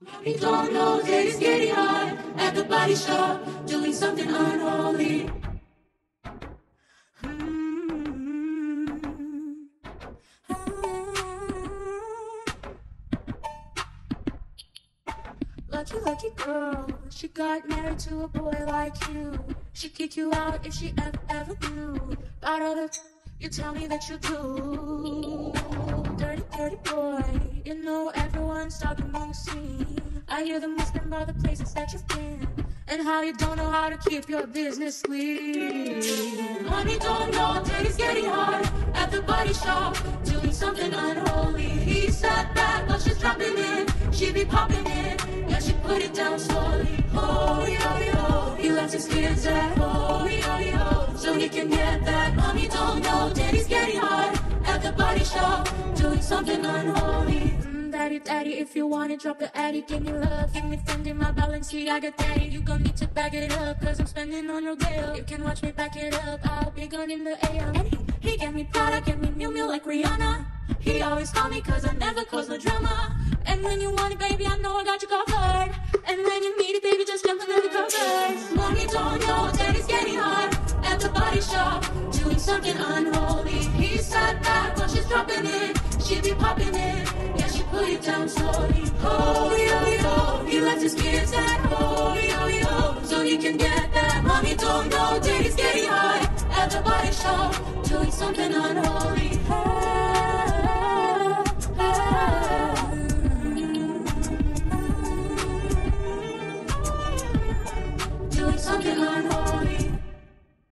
You don't know that he's getting high at the body shop, doing something unholy. Lucky, lucky girl, she got married to a boy like you. She'd kick you out if she ever knew about all the you tell me that you do. Dirty, dirty boy, you know everyone's talking on the scene. I hear them whispering about the places that you've been and how you don't know how to keep your business clean. Mommy don't know that he's getting hard at the body shop, doing something unholy. He sat back while she's dropping in, she be popping it, yeah, she put it down slowly. Oh, yo, yo, he lets his kids at home, yo, yo, so he can get that. Mommy don't know that he's getting hard at the body shop, doing something unholy. Daddy, daddy, if you want it, drop the addy. Give me love, give me friend in my Balenciaga daddy. You gon' need to back it up, cause I'm spending on your girl. You can watch me back it up, I'll be gone in the AM. And he get me Prada, get me Miu Miu like Rihanna. He always call me cause I never cause no drama. And when you want it, baby, I know I got you covered. And when you need it, baby, just jump under the covers. Mommy don't know that he's getting hard at the body shop, doing something unholy. He sat back while she's dropping it, she be popping it, yeah, she put it down slowly. Oh, yo, yo, he left his kids at home, yo, yo, so he can get that. Mommy don't know that he's getting hard at the body shop, doing something unholy.